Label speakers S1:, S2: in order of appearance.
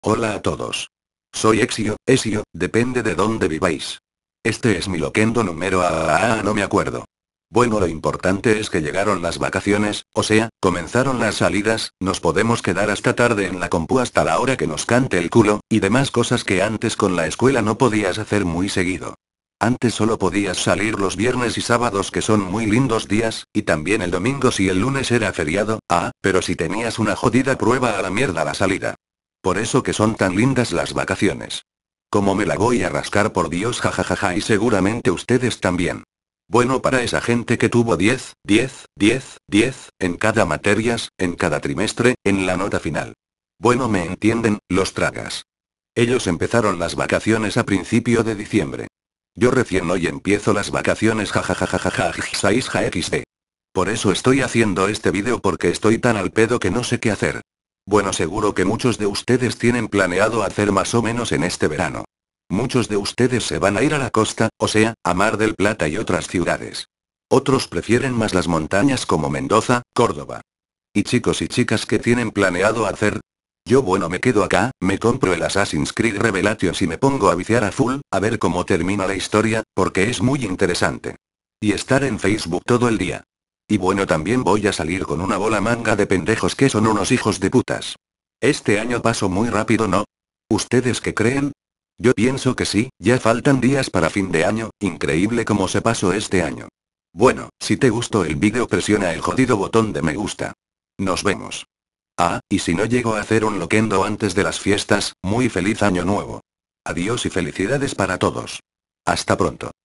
S1: Hola a todos. Soy Ezio, depende de dónde viváis. Este es mi loquendo número no me acuerdo. Bueno, lo importante es que llegaron las vacaciones, o sea, comenzaron las salidas, nos podemos quedar hasta tarde en la compu hasta la hora que nos cante el culo, y demás cosas que antes con la escuela no podías hacer muy seguido. Antes solo podías salir los viernes y sábados que son muy lindos días, y también el domingo si el lunes era feriado, pero si tenías una jodida prueba a la mierda la salida. Por eso que son tan lindas las vacaciones. Como me la voy a rascar por Dios jajajaja y seguramente ustedes también. Bueno, para esa gente que tuvo 10, 10, 10, 10, en cada materias, en cada trimestre, en la nota final. Bueno, me entienden, los tragas. Ellos empezaron las vacaciones a principio de diciembre. Yo recién hoy empiezo las vacaciones jajajajaja XD. Por eso estoy haciendo este vídeo porque estoy tan al pedo que no sé qué hacer. Bueno, seguro que muchos de ustedes tienen planeado hacer más o menos en este verano. Muchos de ustedes se van a ir a la costa, o sea, a Mar del Plata y otras ciudades. Otros prefieren más las montañas como Mendoza, Córdoba. Y chicos y chicas que tienen planeado hacer. Yo bueno me quedo acá, me compro el Assassin's Creed Revelations y me pongo a viciar a full, a ver cómo termina la historia, porque es muy interesante. Y estar en Facebook todo el día. Y bueno, también voy a salir con una bola manga de pendejos que son unos hijos de putas. Este año pasó muy rápido, ¿no? ¿Ustedes qué creen? Yo pienso que sí, ya faltan días para fin de año, increíble cómo se pasó este año. Bueno, si te gustó el vídeo presiona el jodido botón de me gusta. Nos vemos. Y si no llego a hacer un loquendo antes de las fiestas, muy feliz año nuevo. Adiós y felicidades para todos. Hasta pronto.